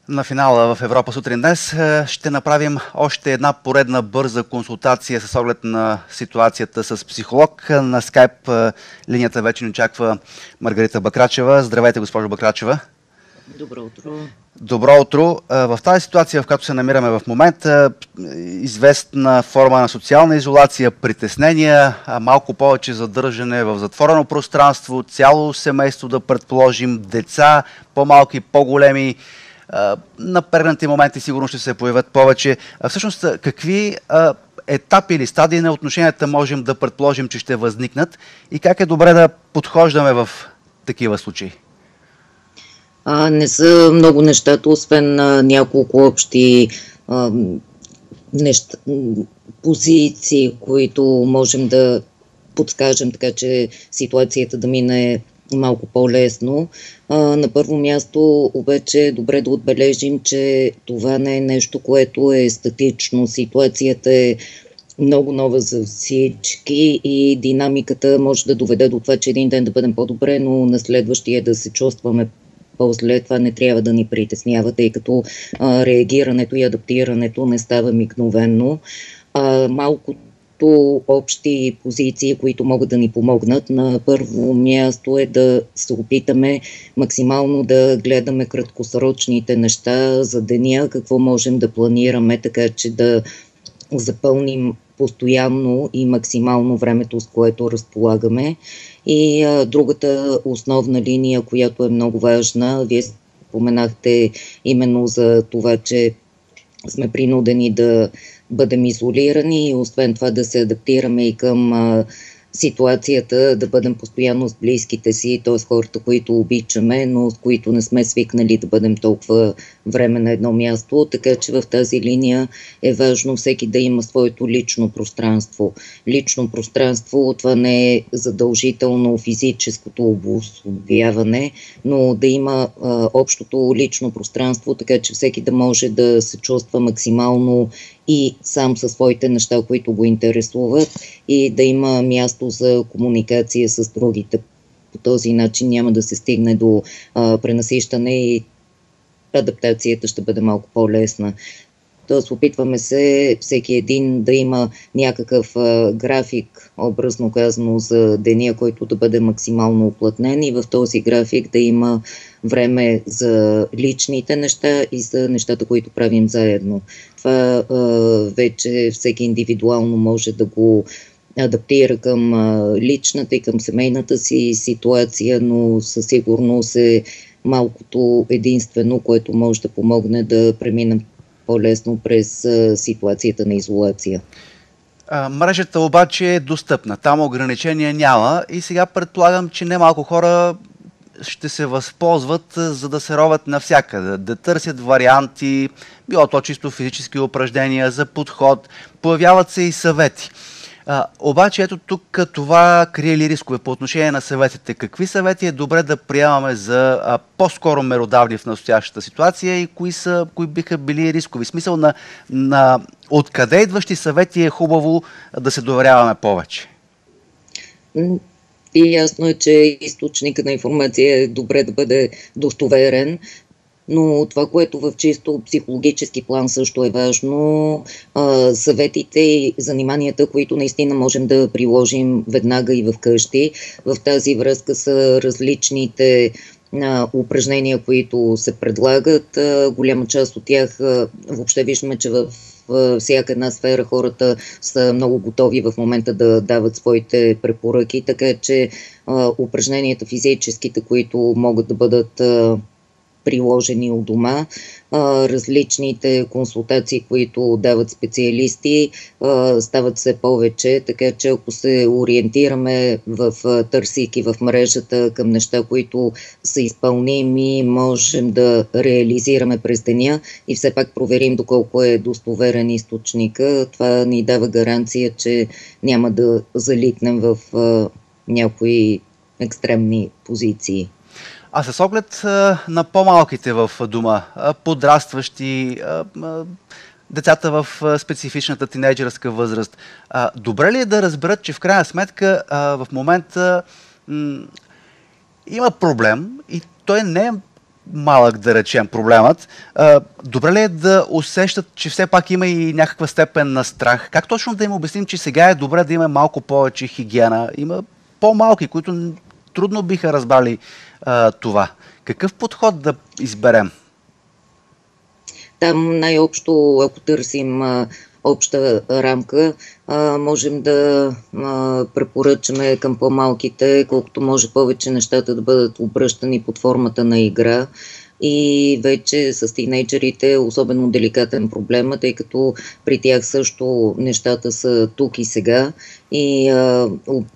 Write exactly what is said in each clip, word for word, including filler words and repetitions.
На финала в Европа сутрин днес ще направим още една поредна бърза консултация с оглед на ситуацията с психолог. На скайп линията вече ни очаква Маргарита Бакрачева. Здравейте, госпожо Бакрачева. Добро утро. Добро утро. В тази ситуация, в която се намираме в момента, известна форма на социална изолация, притеснения, малко повече задържане в затворено пространство, цяло семейство да предположим, деца, по-малки, по-големи, напрегнати моменти сигурно ще се появят повече. Всъщност, какви етапи или стадии на отношенията можем да предположим, че ще възникнат и как е добре да подхождаме в такива случаи? А, не са много нещата, освен а, няколко общи а, неща, позиции, които можем да подскажем, така че ситуацията да мине малко по-лесно. А, на първо място обаче е добре да отбележим, че това не е нещо, което е статично. Ситуацията е много нова за всички и динамиката може да доведе до това, че един ден да бъдем по-добре, но на следващия да се чувстваме после. Това не трябва да ни притеснява, тъй като а, реагирането и адаптирането не става мигновено. А, малкото общи позиции, които могат да ни помогнат. На първо място е да се опитаме максимално да гледаме краткосрочните неща за деня, какво можем да планираме, така че да запълним постоянно и максимално времето, с което разполагаме. И а, другата основна линия, която е много важна, вие споменахте именно за това, че сме принудени да бъдем изолирани и освен това да се адаптираме и към а, ситуацията, да бъдем постоянно с близките си, т.е. хората, които обичаме, но с които не сме свикнали да бъдем толкова време на едно място, така че в тази линия е важно всеки да има своето лично пространство. Лично пространство, това не е задължително физическото обособяване, но да има а, общото лично пространство, така че всеки да може да се чувства максимално и сам със своите неща, които го интересуват, и да има място за комуникация с другите. По този начин няма да се стигне до а, пренасищане и адаптацията ще бъде малко по-лесна. Тоест опитваме се всеки един да има някакъв а, график, образно казано, за деня, който да бъде максимално уплътнен и в този график да има време за личните неща и за нещата, които правим заедно. Това а, вече всеки индивидуално може да го адаптира към а, личната и към семейната си ситуация, но със сигурност е малкото единствено, което може да помогне да преминем по-лесно през а, ситуацията на изолация. А, мрежата обаче е достъпна. Там ограничения няма и сега предполагам, че немалко хора ще се възползват, за да се ровят навсякъде, да търсят варианти, било то чисто физически упражнения за подход, появяват се и съвети. А, обаче ето тук това крие ли рискове по отношение на съветите? Какви съвети е добре да приемаме за а, по-скоро меродавни в настоящата ситуация и кои, са, кои биха били рискови? В смисъл на, на откъде идващи съвети е хубаво да се доверяваме повече? И ясно е, че източника на информация е добре да бъде достоверен, но това, което в чисто психологически план също е важно, а, съветите и заниманията, които наистина можем да приложим веднага и вкъщи. В тази връзка са различните а, упражнения, които се предлагат. А, голяма част от тях а, въобще виждаме, че в във всяка една сфера хората са много готови в момента да дават своите препоръки, така че а, упражненията физическите, които могат да бъдат а, приложени у дома, а, различните консултации, които дават специалисти, а, стават все повече, така че ако се ориентираме в а, търсейки в мрежата към неща, които са изпълними, можем да реализираме през деня и все пак проверим доколко е достоверен източника. Това ни дава гаранция, че няма да залитнем в а, някои екстремни позиции. А с оглед а, на по-малките в дома, а, подрастващи, а, а, децата в а, специфичната тинейджърска възраст, а, добре ли е да разберат, че в крайна сметка а, в момента м, има проблем и той не е малък, да речем, проблемът. А, добре ли е да усещат, че все пак има и някаква степен на страх? Как точно да им обясним, че сега е добре да има малко повече хигиена? Има по-малки, които трудно биха разбрали а, това. Какъв подход да изберем? Там най-общо, ако търсим а, обща рамка, а, можем да а, препоръчаме към по-малките, колкото може повече нещата да бъдат обръщани под формата на игра. И вече с тинейджерите е особено деликатен проблем, тъй като при тях също нещата са тук и сега. И а,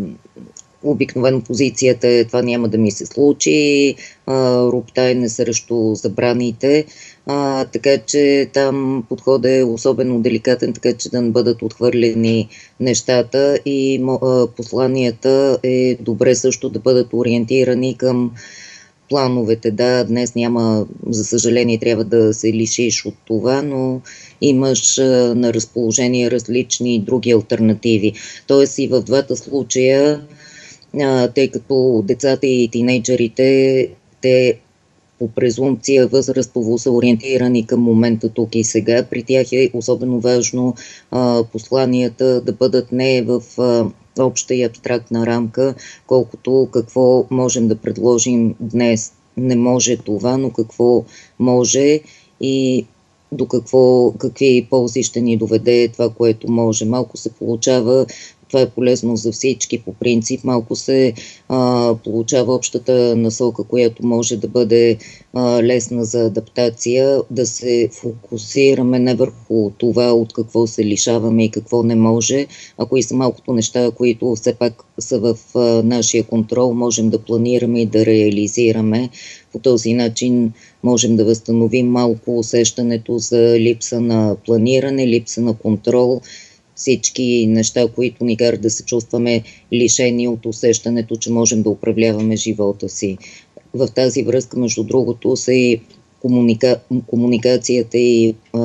обикновено позицията е това няма да ми се случи, роптайне срещу забраните, а, така че там подходът е особено деликатен, така че да не бъдат отхвърлени нещата и а, посланията е добре също да бъдат ориентирани към плановете. Да, днес няма, за съжаление, трябва да се лишиш от това, но имаш а, на разположение различни други алтернативи. Тоест и в двата случая, а, тъй като децата и тинейджерите, те по презумпция възрастово са ориентирани към момента тук и сега. При тях е особено важно а, посланията да бъдат не в а, обща и абстрактна рамка, колкото какво можем да предложим днес. Не може това, но какво може и до какво, какви ползи ще ни доведе това, което може. Малко се получава, това е полезно за всички по принцип, малко се а, получава общата насока, която може да бъде а, лесна за адаптация, да се фокусираме не върху това от какво се лишаваме и какво не може, а кои са малкото неща, които все пак са в а, нашия контрол, можем да планираме и да реализираме. По този начин можем да възстановим малко усещането за липса на планиране, липса на контрол, всички неща, които ни карат да се чувстваме лишени от усещането, че можем да управляваме живота си. В тази връзка, между другото, са и комуника... комуникацията и а,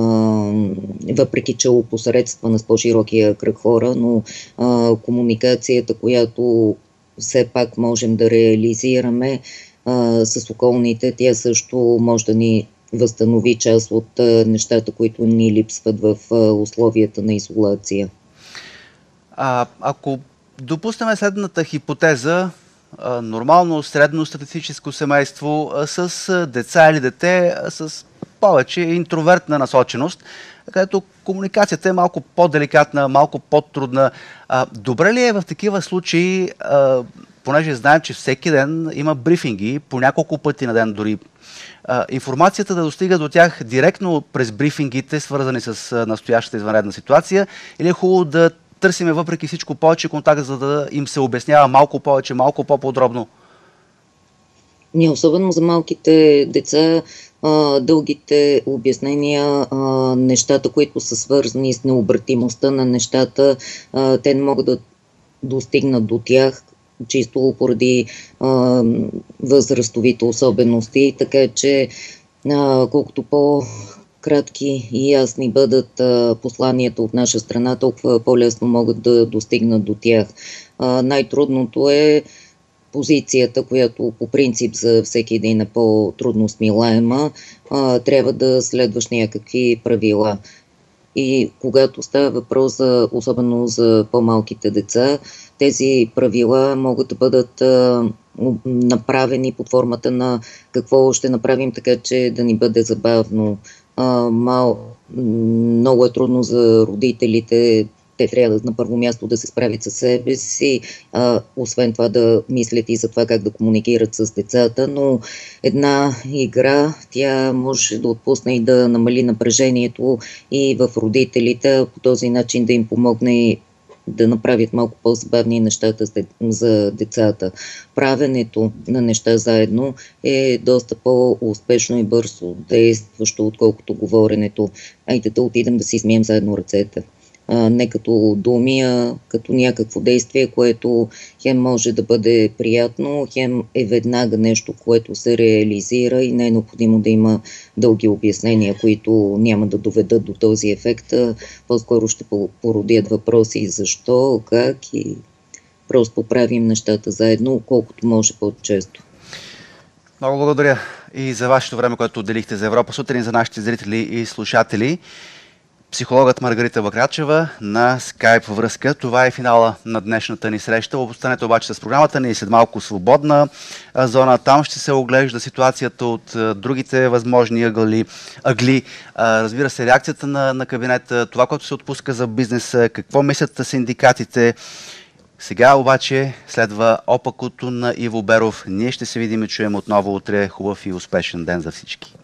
въпреки че опосредствана с по-широкия кръг хора, но а, комуникацията, която все пак можем да реализираме а, с околните, тя също може да ни възстанови част от а, нещата, които ни липсват в а, условията на изолация. А, ако допуснем следната хипотеза, а, нормално средностатистическо семейство а, с а, деца или дете а, с повече интровертна насоченост, където комуникацията е малко по-деликатна, малко по-трудна. А, добре ли е в такива случаи, а, понеже знаем, че всеки ден има брифинги, по няколко пъти на ден дори, а, информацията да достига до тях директно през брифингите, свързани с а, настоящата извънредна ситуация, или е хубаво да търсиме въпреки всичко повече контакт, за да им се обяснява малко повече, малко по-подробно? Не, особено за малките деца, а, дългите обяснения, а, нещата, които са свързани с необратимостта на нещата, а, те не могат да достигнат до тях, чисто поради а, възрастовите особености, така че а, колкото по-кратки и ясни бъдат а, посланията от наша страна, толкова по-лесно могат да достигнат до тях. А, най-трудното е позицията, която по принцип за всеки един е по-трудно смилаема, а, трябва да следваш някакви правила. И когато става въпрос, за, особено за по-малките деца, тези правила могат да бъдат а, направени под формата на какво ще направим така, че да ни бъде забавно. А, мал, много е трудно за родителите. Те трябва на първо място да се справят със себе си, а, освен това да мислят и за това как да комуникират с децата, но една игра, тя може да отпусне и да намали напрежението и в родителите, по този начин да им помогне да направят малко по-забавни нещата за децата. Правенето на неща заедно е доста по-успешно и бързо действащо, отколкото говоренето. Айде да отидем да си измием заедно ръцете. А, не като думи, а като някакво действие, което хем може да бъде приятно, хем е веднага нещо, което се реализира и не е необходимо да има дълги обяснения, които няма да доведат до този ефект. По-скоро ще породят въпроси защо, как и просто правим нещата заедно, колкото може по-често. Много благодаря. и за вашето време, което отделихте за Европа сутрин, за нашите зрители и слушатели. Психологът Маргарита Бакрачева на скайп връзка. Това е финала на днешната ни среща. Останете обаче с програмата ни след малко свободна зона. Там ще се оглежда ситуацията от другите възможни ъгли. ъгли. Разбира се, реакцията на, на кабинета, това, което се отпуска за бизнеса, какво мислят синдикатите. Сега обаче следва опакото на Иво Беров. Ние ще се видим и чуем отново утре. Хубав и успешен ден за всички.